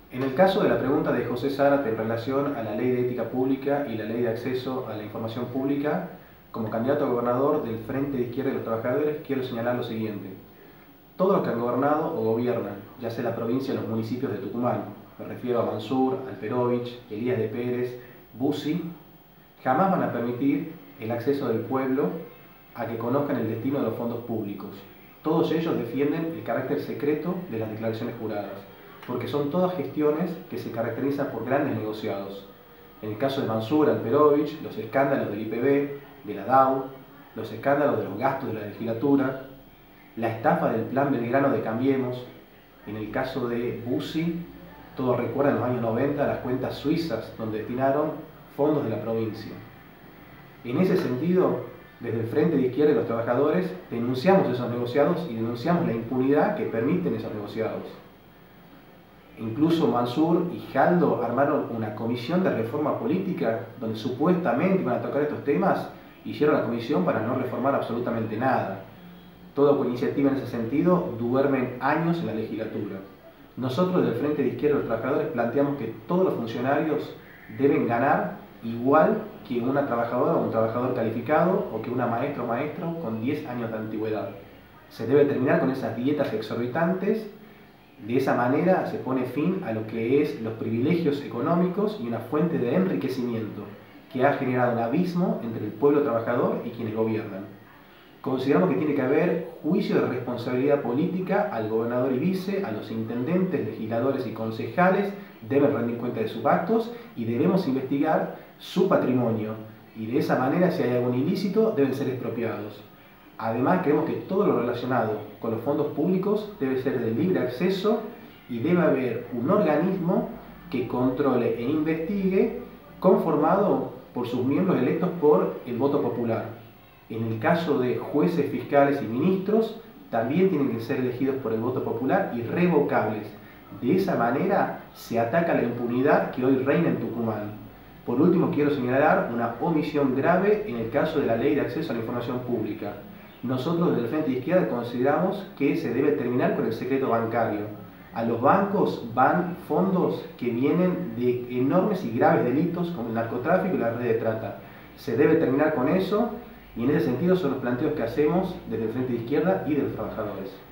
En el caso de la pregunta de José Zárate en relación a la Ley de Ética Pública y la Ley de Acceso a la Información Pública, como candidato a gobernador del Frente de Izquierda de los Trabajadores, quiero señalar lo siguiente. Todos los que han gobernado o gobiernan, ya sea la provincia o los municipios de Tucumán, me refiero a Mansur, Alperovich, Elías de Pérez, Bussi, jamás van a permitir el acceso del pueblo a que conozcan el destino de los fondos públicos. Todos ellos defienden el carácter secreto de las declaraciones juradas, porque son todas gestiones que se caracterizan por grandes negociados. En el caso de Mansur, Alperovich, los escándalos del IPB, de la DAU, los escándalos de los gastos de la legislatura, la estafa del plan Belgrano de Cambiemos. En el caso de Bussi, todos recuerdan en los años 90 las cuentas suizas donde destinaron fondos de la provincia. En ese sentido, desde el Frente de Izquierda de los Trabajadores denunciamos esos negociados y denunciamos la impunidad que permiten esos negociados. Incluso Mansur y Jaldo armaron una comisión de reforma política donde supuestamente iban a tocar estos temas, hicieron la comisión para no reformar absolutamente nada. Todo con iniciativa en ese sentido duermen años en la legislatura. Nosotros del Frente de Izquierda de los Trabajadores planteamos que todos los funcionarios deben ganar igual que una trabajadora o un trabajador calificado o que una maestra o maestro con 10 años de antigüedad. Se debe terminar con esas dietas exorbitantes. De esa manera se pone fin a lo que es los privilegios económicos y una fuente de enriquecimiento que ha generado un abismo entre el pueblo trabajador y quienes gobiernan. Consideramos que tiene que haber juicio de responsabilidad política al gobernador y vice, a los intendentes, legisladores y concejales, deben rendir cuenta de sus actos y debemos investigar su patrimonio. Y de esa manera, si hay algún ilícito, deben ser expropiados. Además, creemos que todo lo relacionado con los fondos públicos debe ser de libre acceso y debe haber un organismo que controle e investigue conformado por sus miembros electos por el voto popular. En el caso de jueces, fiscales y ministros, también tienen que ser elegidos por el voto popular y revocables. De esa manera se ataca la impunidad que hoy reina en Tucumán. Por último, quiero señalar una omisión grave en el caso de la Ley de Acceso a la Información Pública. Nosotros desde el Frente de Izquierda consideramos que se debe terminar con el secreto bancario. A los bancos van fondos que vienen de enormes y graves delitos como el narcotráfico y la red de trata. Se debe terminar con eso y en ese sentido son los planteos que hacemos desde el Frente de Izquierda y de los trabajadores.